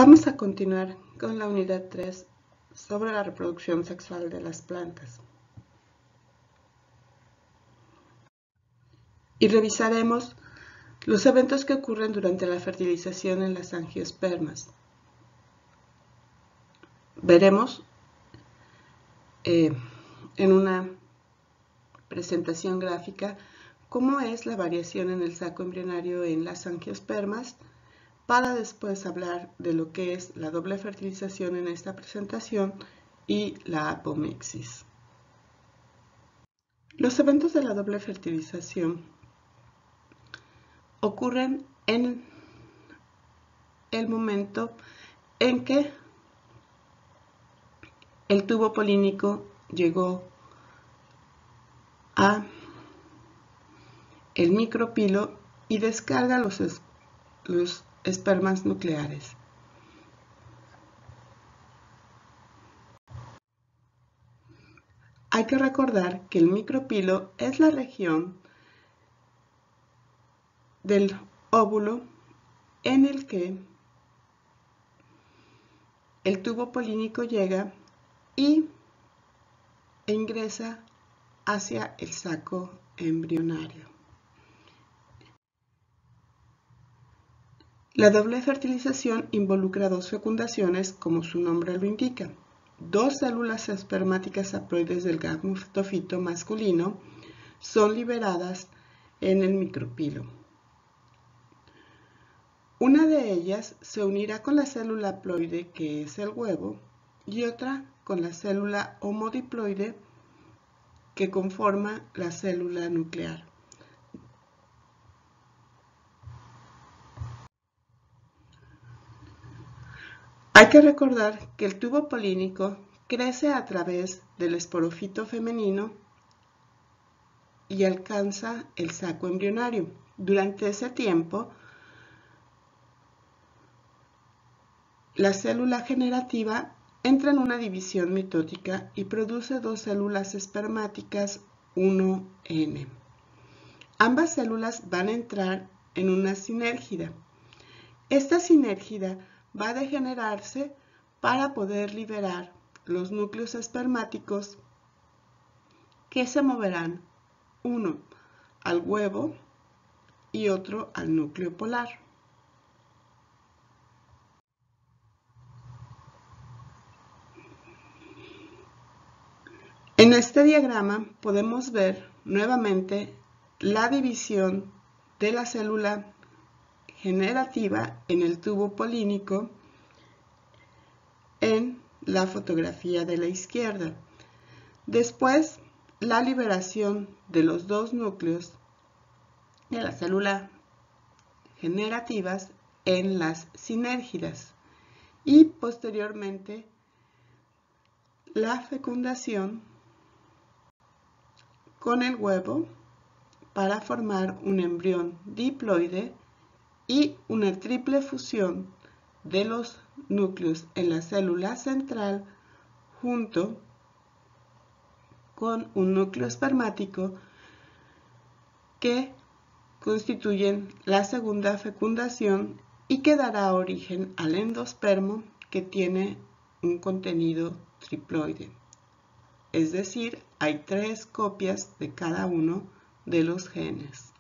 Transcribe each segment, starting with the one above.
Vamos a continuar con la unidad 3 sobre la reproducción sexual de las plantas. Y revisaremos los eventos que ocurren durante la fertilización en las angiospermas. Veremos en una presentación gráfica cómo es la variación en el saco embrionario en las angiospermas, para después hablar de lo que es la doble fertilización en esta presentación y la apomixis. Los eventos de la doble fertilización ocurren en el momento en que el tubo polínico llegó a el micropilo y descarga los espermas nucleares. Hay que recordar que el micropilo es la región del óvulo en el que el tubo polínico llega e ingresa hacia el saco embrionario. La doble fertilización involucra dos fecundaciones, como su nombre lo indica. Dos células espermáticas haploides del gametofito masculino son liberadas en el micropilo. Una de ellas se unirá con la célula haploide, que es el huevo, y otra con la célula homodiploide, que conforma la célula nuclear. Hay que recordar que el tubo polínico crece a través del esporofito femenino y alcanza el saco embrionario. Durante ese tiempo, la célula generativa entra en una división mitótica y produce dos células espermáticas 1N. Ambas células van a entrar en una sinérgida. Esta sinérgida va a degenerarse para poder liberar los núcleos espermáticos, que se moverán uno al huevo y otro al núcleo polar. En este diagrama podemos ver nuevamente la división de la célula generativa en el tubo polínico en la fotografía de la izquierda. Después, la liberación de los dos núcleos de la célula generativas en las sinérgidas y posteriormente la fecundación con el huevo para formar un embrión diploide y una triple fusión de los núcleos en la célula central junto con un núcleo espermático que constituyen la segunda fecundación y que dará origen al endospermo, que tiene un contenido triploide. Es decir, hay 3 copias de cada uno de los genes.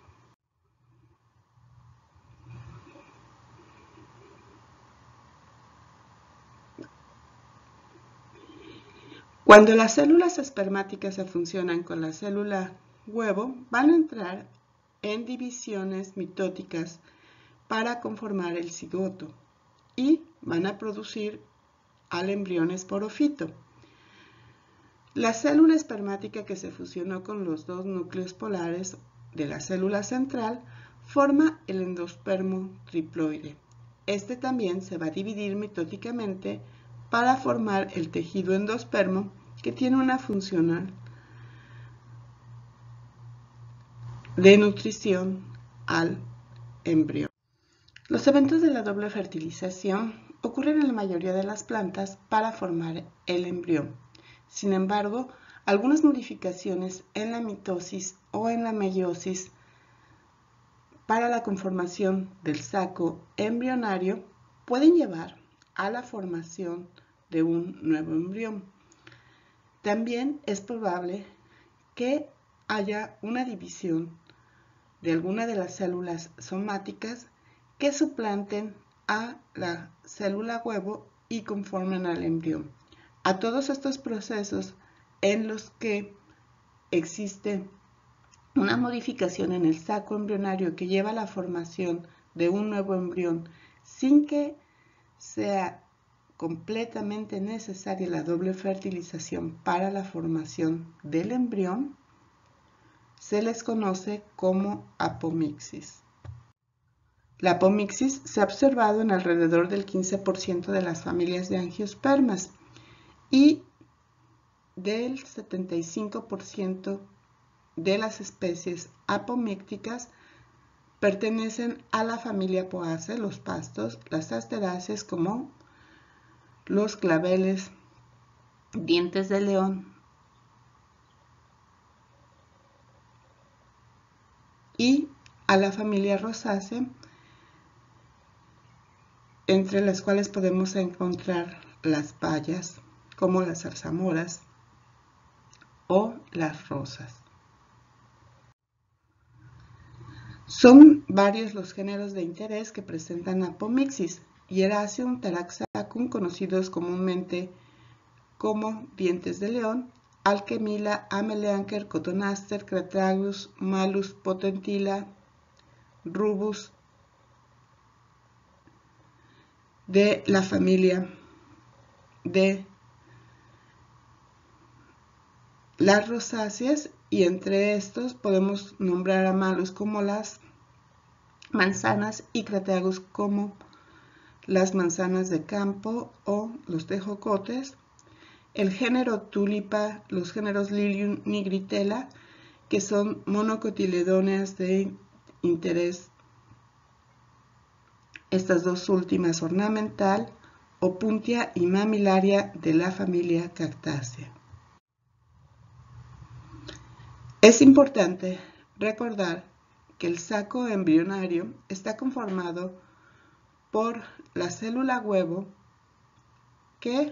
Cuando las células espermáticas se funcionan con la célula huevo, van a entrar en divisiones mitóticas para conformar el cigoto y van a producir al embrión esporofito. La célula espermática que se fusionó con los dos núcleos polares de la célula central forma el endospermo triploide. Este también se va a dividir mitóticamente para formar el tejido endospermo, que tiene una función de nutrición al embrión. Los eventos de la doble fertilización ocurren en la mayoría de las plantas para formar el embrión. Sin embargo, algunas modificaciones en la mitosis o en la meiosis para la conformación del saco embrionario pueden llevar a la formación de un nuevo embrión. También es probable que haya una división de alguna de las células somáticas que suplanten a la célula huevo y conformen al embrión. A todos estos procesos en los que existe una modificación en el saco embrionario que lleva a la formación de un nuevo embrión sin que sea completamente necesaria la doble fertilización para la formación del embrión, se les conoce como apomixis. La apomixis se ha observado en alrededor del 15% de las familias de angiospermas y del 75% de las especies apomícticas pertenecen a la familia Poaceae, los pastos, las asteráceas como los claveles, dientes de león y a la familia Rosaceae, entre las cuales podemos encontrar las bayas como las zarzamoras o las rosas. Son varios los géneros de interés que presentan apomixis: Hieracium, Taraxacum, conocidos comúnmente como dientes de león, Alchemilla, Amelianker, Cotonaster, Crataegus, Malus, Potentilla, Rubus, de la familia de las rosáceas, y entre estos podemos nombrar a Malus como las manzanas y Crataegus como las manzanas de campo o los tejocotes. El género Tulipa, los géneros Lilium nigritella, que son monocotiledóneas de interés, estas dos últimas ornamental, Opuntia y Mamillaria de la familia Cactaceae. Es importante recordar que el saco embrionario está conformado por la célula huevo que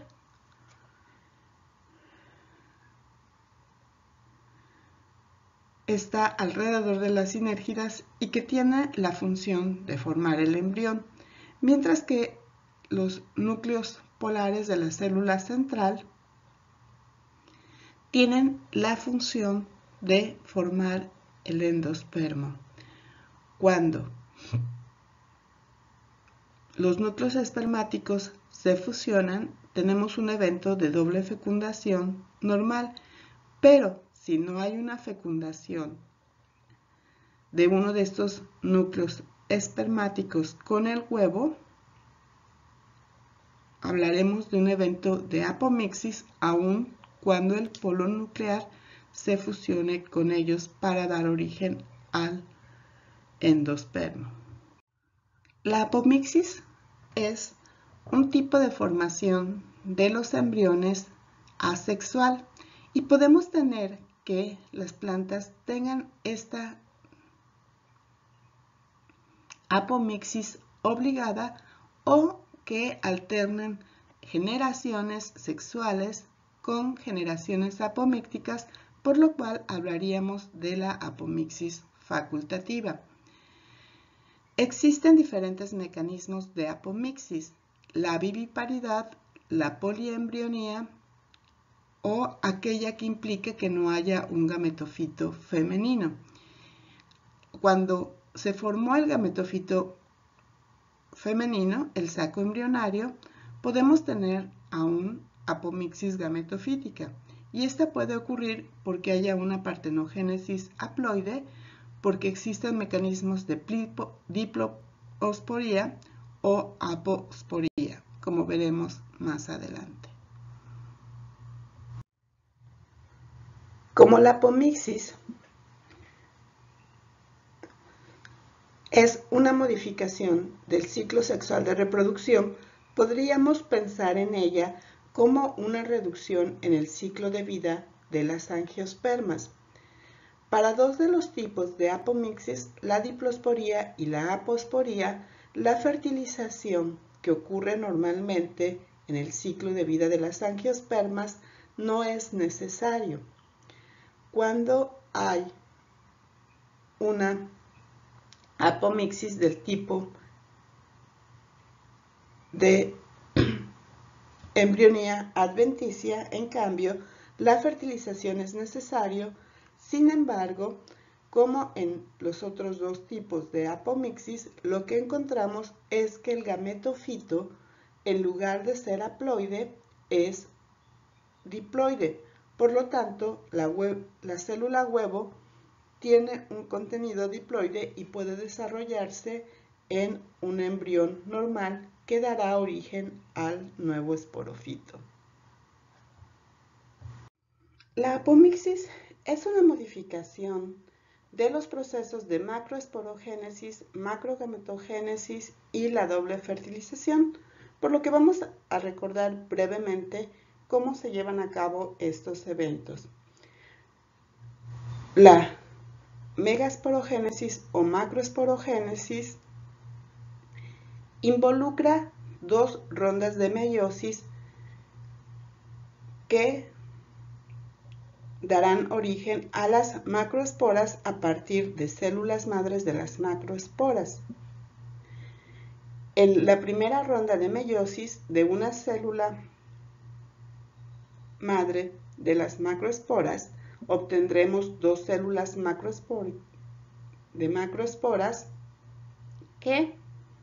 está alrededor de las sinérgidas y que tiene la función de formar el embrión, mientras que los núcleos polares de la célula central tienen la función de formar el endospermo. Cuando los núcleos espermáticos se fusionan, tenemos un evento de doble fecundación normal, pero si no hay una fecundación de uno de estos núcleos espermáticos con el huevo, hablaremos de un evento de apomixis, aun cuando el polo nuclear se fusione con ellos para dar origen al endospermo. La apomixis es un tipo de formación de los embriones asexual y podemos tener que las plantas tengan esta apomixis obligada o que alternen generaciones sexuales con generaciones apomícticas, por lo cual hablaríamos de la apomixis facultativa. Existen diferentes mecanismos de apomixis: la viviparidad, la poliembrionía o aquella que implique que no haya un gametofito femenino. Cuando se formó el gametofito femenino, el saco embrionario, podemos tener aún apomixis gametofítica, y esta puede ocurrir porque haya una partenogénesis haploide, porque existen mecanismos de diplosporía o aposporía, como veremos más adelante. Como la apomixis es una modificación del ciclo sexual de reproducción, podríamos pensar en ella como una reducción en el ciclo de vida de las angiospermas. Para dos de los tipos de apomixis, la diplosporía y la aposporía, la fertilización que ocurre normalmente en el ciclo de vida de las angiospermas no es necesario. Cuando hay una apomixis del tipo de embrionía adventicia, en cambio, la fertilización es necesario. Sin embargo, como en los otros dos tipos de apomixis, lo que encontramos es que el gametofito, en lugar de ser haploide, es diploide. Por lo tanto, la célula huevo tiene un contenido diploide y puede desarrollarse en un embrión normal que dará origen al nuevo esporofito. La apomixis es una modificación de los procesos de macroesporogénesis, macrogametogénesis y la doble fertilización, por lo que vamos a recordar brevemente cómo se llevan a cabo estos eventos. La megasporogénesis o macroesporogénesis involucra dos rondas de meiosis que darán origen a las macroesporas a partir de células madres de las macroesporas. En la primera ronda de meiosis de una célula madre de las macroesporas obtendremos dos células macroesporas que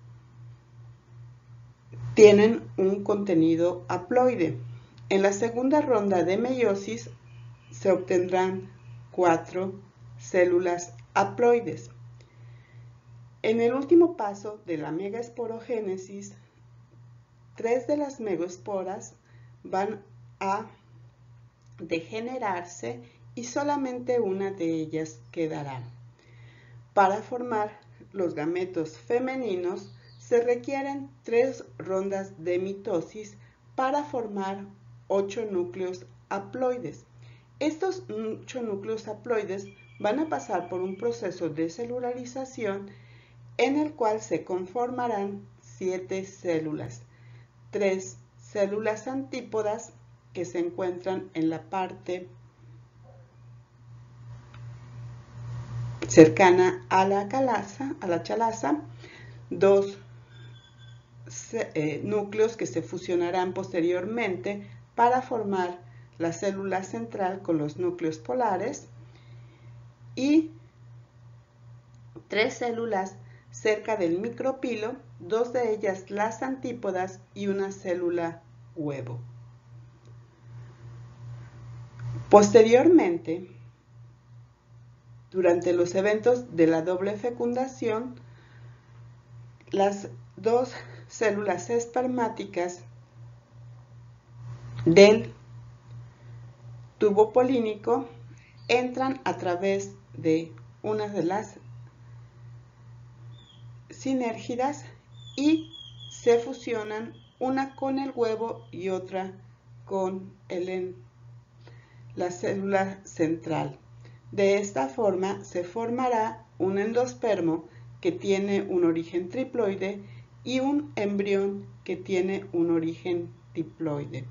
tienen un contenido haploide. En la segunda ronda de meiosis se obtendrán 4 células haploides. En el último paso de la megaesporogénesis, 3 de las megaesporas van a degenerarse y solamente una de ellas quedará. Para formar los gametos femeninos se requieren 3 rondas de mitosis para formar 8 núcleos haploides. Estos 8 núcleos haploides van a pasar por un proceso de celularización en el cual se conformarán 7 células, 3 células antípodas que se encuentran en la parte cercana a la chalaza, 2 núcleos que se fusionarán posteriormente para formar la célula central con los núcleos polares y 3 células cerca del micropilo, 2 de ellas las antípodas y una célula huevo. Posteriormente, durante los eventos de la doble fecundación, las 2 células espermáticas del tubo polínico entran a través de una de las sinérgidas y se fusionan una con el huevo y otra con la célula central. De esta forma se formará un endospermo que tiene un origen triploide y un embrión que tiene un origen diploide.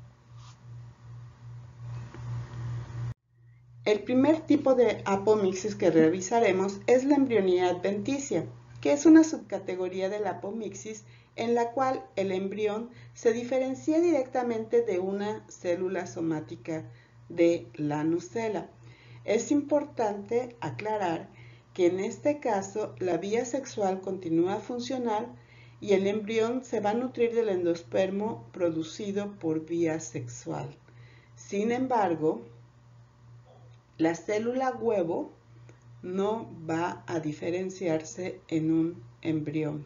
El primer tipo de apomixis que revisaremos es la embrionía adventicia, que es una subcategoría de la apomixis en la cual el embrión se diferencia directamente de una célula somática de la nucela. Es importante aclarar que en este caso la vía sexual continúa funcional y el embrión se va a nutrir del endospermo producido por vía sexual. Sin embargo, la célula huevo no va a diferenciarse en un embrión.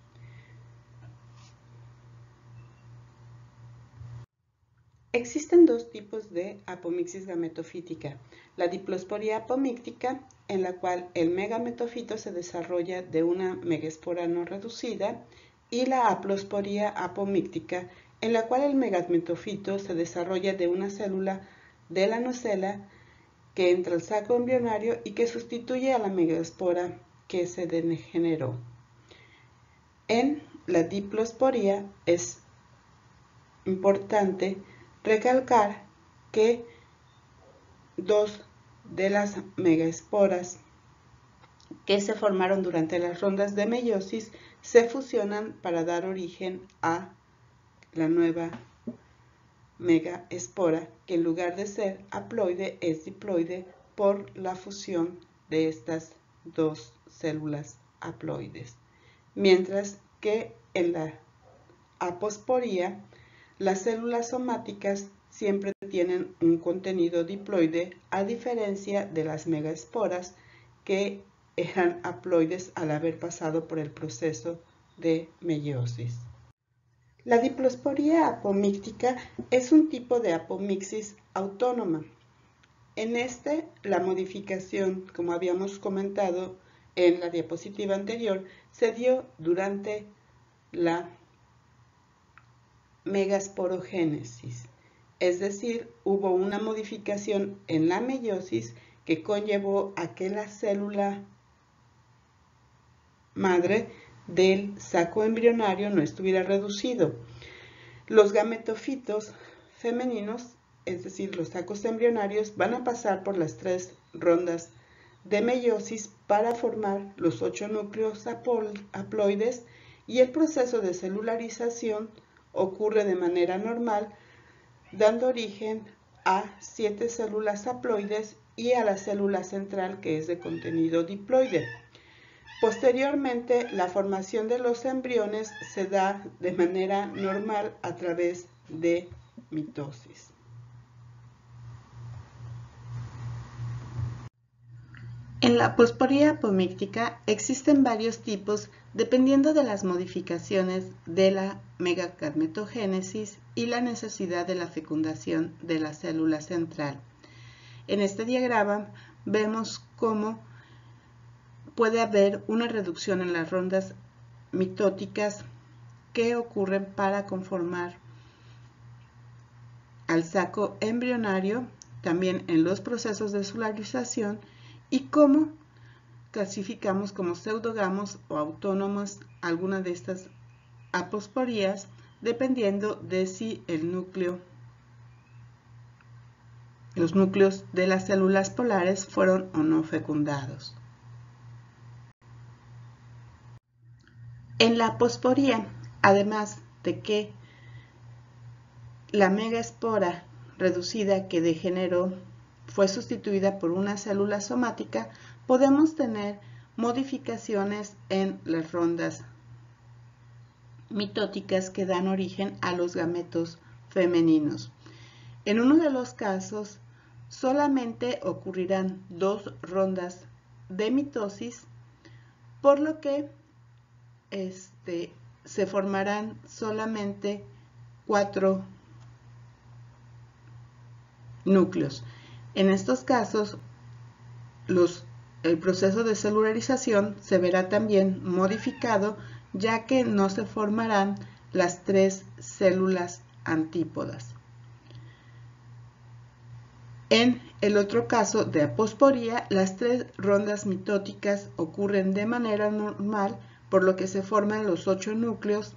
Existen dos tipos de apomixis gametofítica. La diplosporía apomíctica, en la cual el megametofito se desarrolla de una megaespora no reducida, y la haplosporía apomíctica, en la cual el megametofito se desarrolla de una célula de la nucela que entra al saco embrionario y que sustituye a la megaespora que se degeneró. En la diplosporía es importante recalcar que dos de las megaesporas que se formaron durante las rondas de meiosis se fusionan para dar origen a la nueva megaespora, que en lugar de ser haploide es diploide por la fusión de estas dos células haploides. Mientras que en la aposporía, las células somáticas siempre tienen un contenido diploide, a diferencia de las megaesporas que eran haploides al haber pasado por el proceso de meiosis. La diplosporía apomíctica es un tipo de apomixis autónoma. En la modificación, como habíamos comentado en la diapositiva anterior, se dio durante la megasporogénesis, es decir, hubo una modificación en la meiosis que conllevó a que la célula madre del saco embrionario no estuviera reducido. Los gametofitos femeninos, es decir, los sacos embrionarios, van a pasar por las 3 rondas de meiosis para formar los 8 núcleos haploides, y el proceso de celularización ocurre de manera normal, dando origen a 7 células haploides y a la célula central, que es de contenido diploide. Posteriormente, la formación de los embriones se da de manera normal a través de mitosis. En la aposporía apomíctica existen varios tipos dependiendo de las modificaciones de la megagametogenesis y la necesidad de la fecundación de la célula central. En este diagrama vemos cómo puede haber una reducción en las rondas mitóticas que ocurren para conformar al saco embrionario, también en los procesos de celularización, y cómo clasificamos como pseudogamos o autónomas algunas de estas aposporías, dependiendo de si los núcleos de las células polares fueron o no fecundados. En la aposporía, además de que la megaespora reducida que degeneró fue sustituida por una célula somática, podemos tener modificaciones en las rondas mitóticas que dan origen a los gametos femeninos. En uno de los casos, solamente ocurrirán 2 rondas de mitosis, por lo que se formarán solamente 4 núcleos. En estos casos, el proceso de celularización se verá también modificado, ya que no se formarán las 3 células antípodas. En el otro caso de aposporía, las 3 rondas mitóticas ocurren de manera normal, por lo que se forman los 8 núcleos,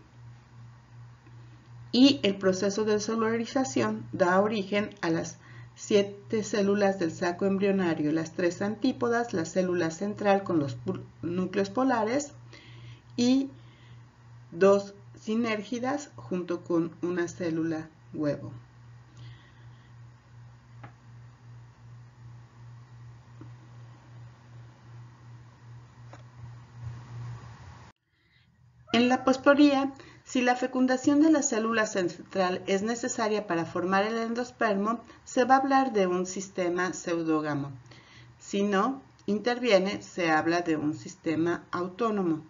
y el proceso de celularización da origen a las 7 células del saco embrionario, las 3 antípodas, la célula central con los núcleos polares y 2 sinérgidas junto con una célula huevo. En la aposporía, si la fecundación de la célula central es necesaria para formar el endospermo, se va a hablar de un sistema pseudógamo. Si no interviene, se habla de un sistema autónomo.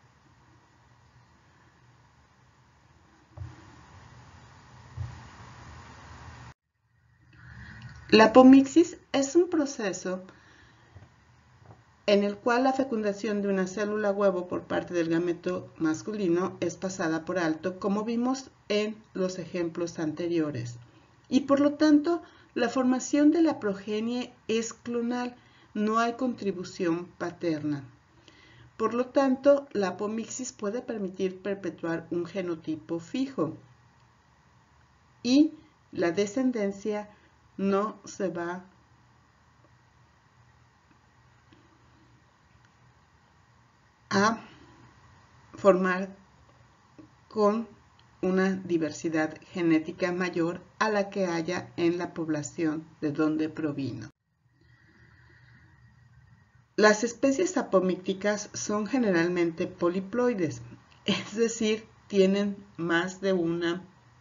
La apomixis es un proceso en el cual la fecundación de una célula huevo por parte del gameto masculino es pasada por alto, como vimos en los ejemplos anteriores. Y por lo tanto, la formación de la progenie es clonal, no hay contribución paterna. Por lo tanto, la apomixis puede permitir perpetuar un genotipo fijo y la descendencia no se va a formar con una diversidad genética mayor a la que haya en la población de donde provino. Las especies apomícticas son generalmente poliploides, es decir, tienen más de un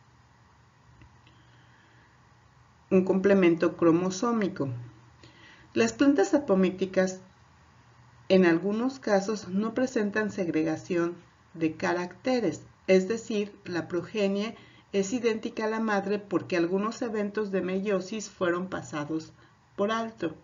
complemento cromosómico. Las plantas apomícticas en algunos casos no presentan segregación de caracteres, es decir, la progenie es idéntica a la madre porque algunos eventos de meiosis fueron pasados por alto.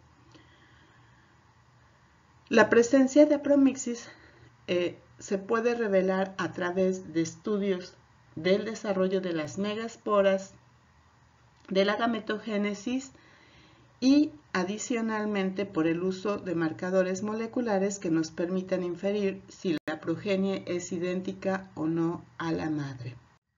La presencia de apomixis se puede revelar a través de estudios del desarrollo de las megasporas, de la gametogénesis y adicionalmente por el uso de marcadores moleculares que nos permitan inferir si la progenie es idéntica o no a la madre.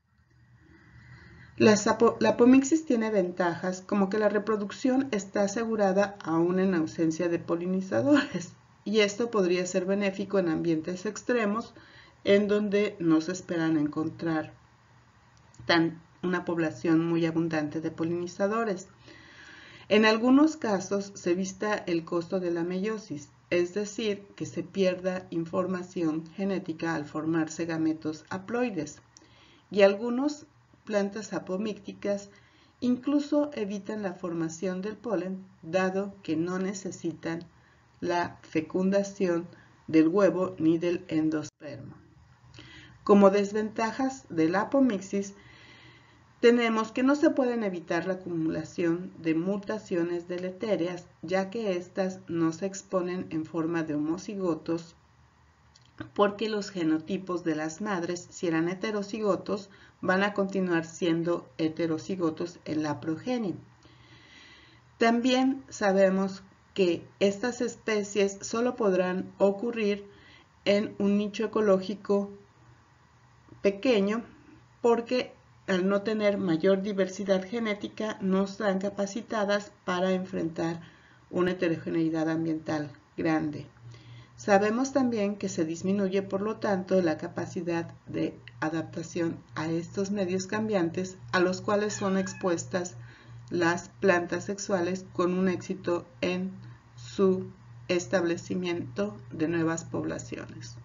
La apomixis tiene ventajas como que la reproducción está asegurada aún en ausencia de polinizadores, y esto podría ser benéfico en ambientes extremos en donde no se esperan encontrar una población muy abundante de polinizadores. En algunos casos se evita el costo de la meiosis, es decir, que se pierda información genética al formarse gametos haploides, y algunas plantas apomícticas incluso evitan la formación del polen, dado que no necesitan la fecundación del huevo ni del endospermo. Como desventajas de la apomixis, tenemos que no se pueden evitar la acumulación de mutaciones deletéreas, ya que éstas no se exponen en forma de homocigotos, porque los genotipos de las madres, si eran heterocigotos, van a continuar siendo heterocigotos en la progenie. También sabemos que estas especies solo podrán ocurrir en un nicho ecológico pequeño porque al no tener mayor diversidad genética no están capacitadas para enfrentar una heterogeneidad ambiental grande. Sabemos también que se disminuye, por lo tanto, la capacidad de adaptación a estos medios cambiantes a los cuales son expuestas las plantas sexuales con un éxito en su establecimiento de nuevas poblaciones.